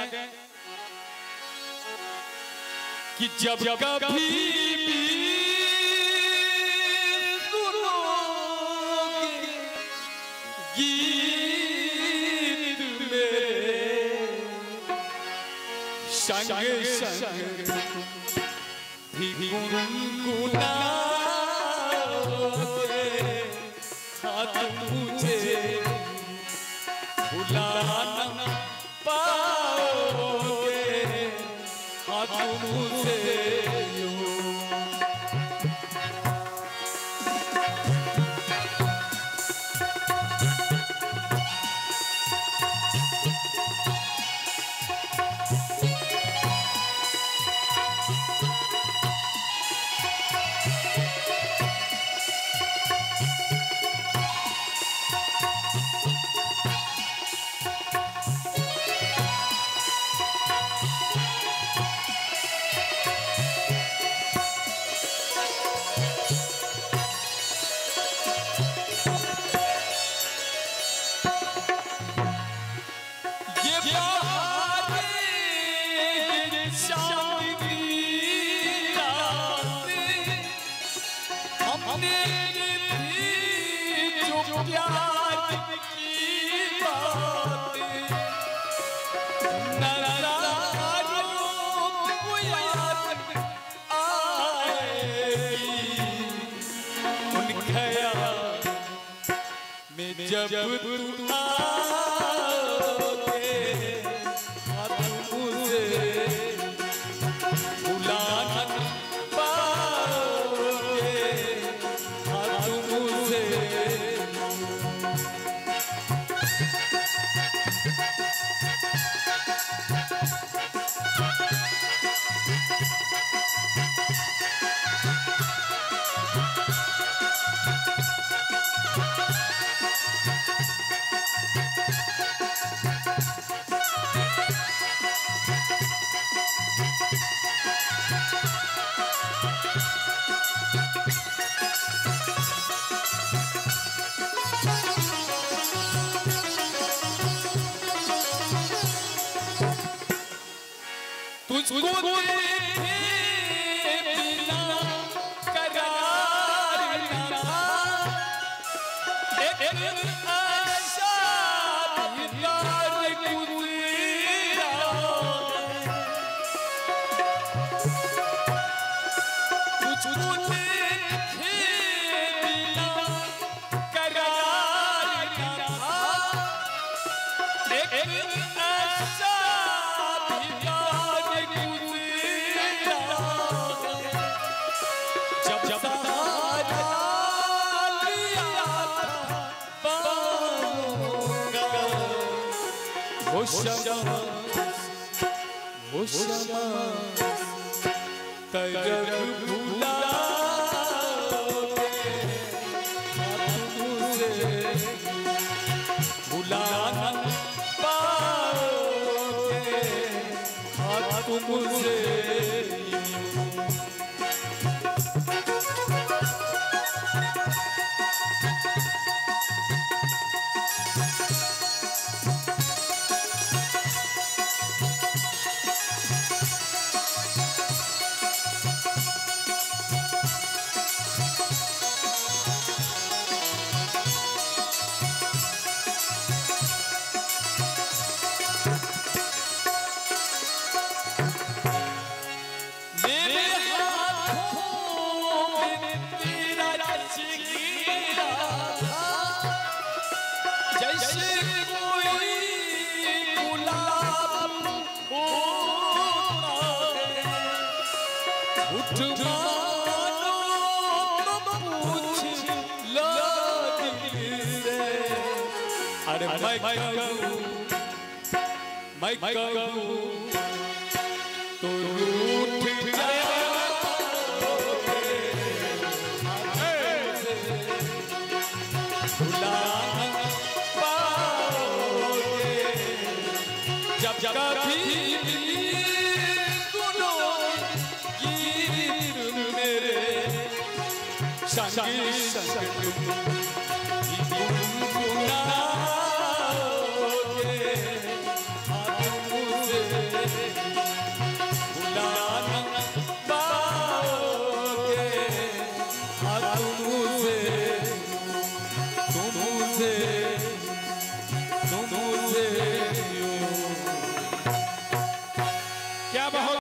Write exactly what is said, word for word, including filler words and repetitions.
कि जब कभी भी सुनोगे गीत मेरे संग संग भी गुनगुनाओगे, हाँ तुम मुझे भुला ना पाओगे, हाँ तुम मुझे जब तुम आओगे, हाँ तुम मुझे भुला ना पाओगे, हाँ तुम मुझे तुझको देखे बिना करार ना, एक आशा भीतर गुजरा, तुझको देखे बिना करार ना, एक आशा वो शमा वो शमा तरफ भुलाओगे, हाँ तुम मुझे भुला ना पाओगे, हाँ तुम मुझे अरे मैं कहूँ मैं कहूँ तो रूठ जाओगे, भुला ना पाओगे, जब कभी सुनो गीत मेरे संग संग